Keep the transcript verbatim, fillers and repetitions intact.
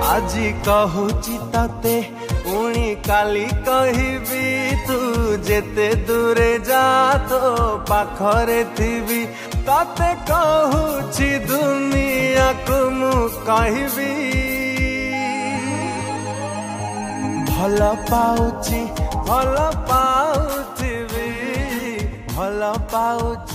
आजी कहूची तते पुणी काली कहबी तू जेते दूरे जा तो पाखरे थी तते कहूची दुनिया को मु कहबी भल पाउची भल पाउथिबी भल पाउची।